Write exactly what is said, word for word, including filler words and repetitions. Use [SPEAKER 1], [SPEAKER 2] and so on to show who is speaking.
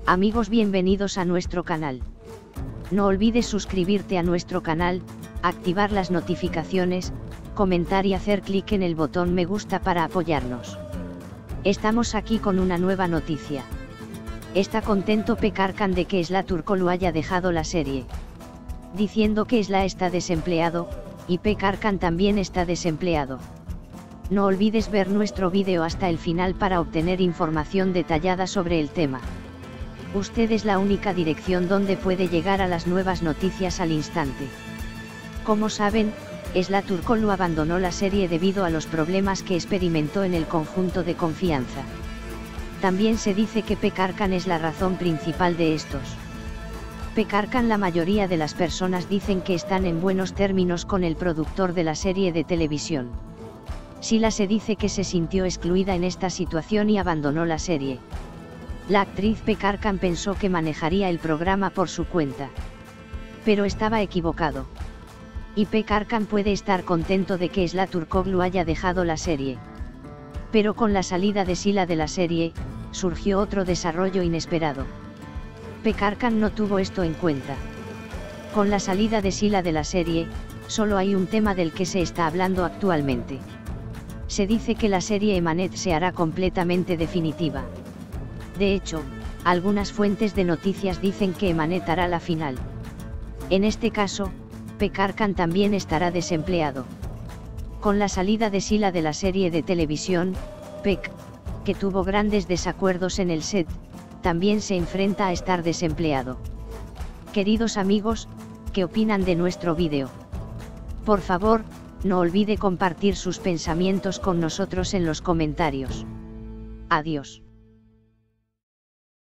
[SPEAKER 1] Amigos, bienvenidos a nuestro canal. No olvides suscribirte a nuestro canal, activar las notificaciones, comentar y hacer clic en el botón me gusta para apoyarnos. Estamos aquí con una nueva noticia. Está contento Pekar Khan de que Esla Turkoglu haya dejado la serie, diciendo que Esla está desempleado, y Pekar Khan también está desempleado. No olvides ver nuestro vídeo hasta el final para obtener información detallada sobre el tema. Usted es la única dirección donde puede llegar a las nuevas noticias al instante. Como saben, Esla Turkoglu abandonó la serie debido a los problemas que experimentó en el conjunto de confianza. También se dice que Pekar Khan es la razón principal de estos. Pekar Khan, la mayoría de las personas dicen que están en buenos términos con el productor de la serie de televisión. Sila se dice que se sintió excluida en esta situación y abandonó la serie. La actriz Pekar Khan pensó que manejaría el programa por su cuenta. Pero estaba equivocado. Y Pekar Khan puede estar contento de que Esla Turkoglu haya dejado la serie. Pero con la salida de Sila de la serie, surgió otro desarrollo inesperado. Pekar Khan no tuvo esto en cuenta. Con la salida de Sila de la serie, solo hay un tema del que se está hablando actualmente. Se dice que la serie Emanet se hará completamente definitiva. De hecho, algunas fuentes de noticias dicen que Emanet hará la final. En este caso, Pekar Khan también estará desempleado. Con la salida de Sila de la serie de televisión, Pek, que tuvo grandes desacuerdos en el set, también se enfrenta a estar desempleado. Queridos amigos, ¿qué opinan de nuestro vídeo? Por favor, no olvide compartir sus pensamientos con nosotros en los comentarios. Adiós.